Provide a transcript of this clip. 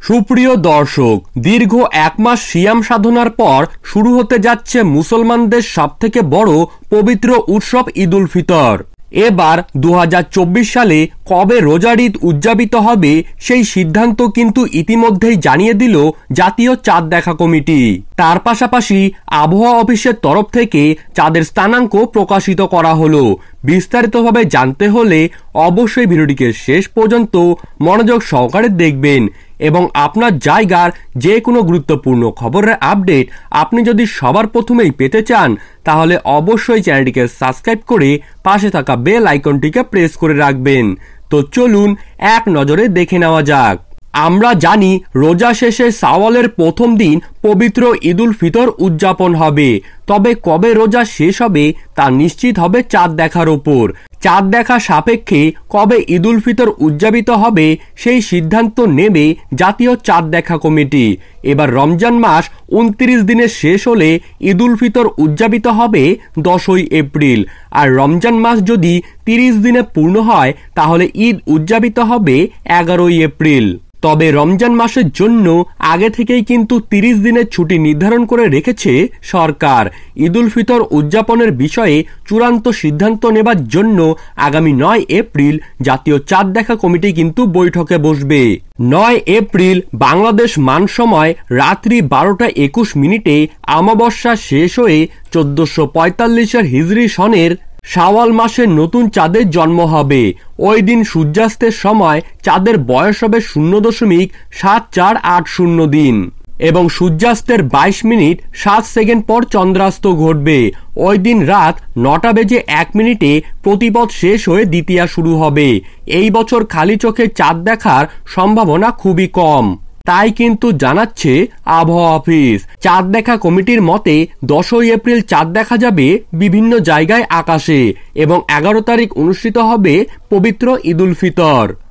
সুপ্রিয় দর্শক, দীর্ঘ এক মাস সিয়াম সাধনার পর শুরু হতে যাচ্ছে মুসলমানদের সবথেকে বড় পবিত্র উৎসব ঈদ উল ফিতর। এবার 2024 সালে কবে রোজার ঈদ উদযাপিত হবে সেই সিদ্ধান্ত কিন্তু ইতিমধ্যেই জানিয়ে দিল জাতীয় চাঁদ দেখা কমিটি। তার পাশাপাশি আবহাওয়া অফিসের তরফ থেকে চাঁদের স্থানাঙ্ক প্রকাশিত করা হলো। বিস্তারিতভাবে জানতে হলে অবশ্যই ভিডিওটিকে শেষ পর্যন্ত মনোযোগ সহকারে দেখবেন এবং আপনার জায়গার যে কোনো গুরুত্বপূর্ণ খবরের আপডেট আপনি যদি সবার প্রথমেই পেতে চান তাহলে অবশ্যই চ্যানেলটিকে সাবস্ক্রাইব করে পাশে থাকা বেল আইকনটিকে প্রেস করে রাখবেন। তো চলুন এক নজরে দেখে নেওয়া যাক। আমরা জানি রোজা শেষে শাওয়ালের প্রথম দিন পবিত্র ঈদ উল ফিতর উদযাপন হবে, তবে কবে রোজা শেষ হবে তা নিশ্চিত হবে চাঁদ দেখার ওপর। চাঁদ দেখা সাপেক্ষে কবে ঈদ উল ফিতর উদযাপিত হবে সেই সিদ্ধান্ত নেবে জাতীয় চাঁদ দেখা কমিটি। এবার রমজান মাস 29 দিনে শেষ হলে ঈদ উল ফিতর উদযাপিত হবে 10ই এপ্রিল, আর রমজান মাস যদি 30 দিনে পূর্ণ হয় তাহলে ঈদ উদযাপিত হবে 11ই এপ্রিল। তবে রমজান মাসের জন্য আগে থেকেই কিন্তু 30 দিনের ছুটি নির্ধারণ করে রেখেছে সরকার। ঈদ উল ফিতর উদযাপনের বিষয়ে চূড়ান্ত সিদ্ধান্ত নেবার জন্য আগামী 9 এপ্রিল জাতীয় চাঁদ দেখা কমিটি কিন্তু বৈঠকে বসবে। 9 এপ্রিল বাংলাদেশ মান সময় রাত্রি 12:21 অমাবস্যা শেষ হয়ে 1445 হিজরি সনের শাওয়াল মাসের নতুন চাঁদের জন্ম হবে। ওই দিন সূর্যাস্তের সময় চাঁদের বয়স হবে 0.7480 দিন এবং সূর্যাস্তের 22 মিনিট 7 সেকেন্ড পর চন্দ্রাস্ত ঘটবে। ওই দিন রাত 9:01 প্রতিপদ শেষ হয়ে দ্বিতীয়া শুরু হবে। এই বছর খালি চোখে চাঁদ দেখার সম্ভাবনা খুবই কম, তাই কিন্তু জানাচ্ছে আবহাওয়া অফিস। চাঁদ দেখা কমিটির মতে 10ই এপ্রিল চাঁদ দেখা যাবে বিভিন্ন জায়গায় আকাশে এবং 11 তারিখ অনুষ্ঠিত হবে পবিত্র ঈদ উল ফিতর।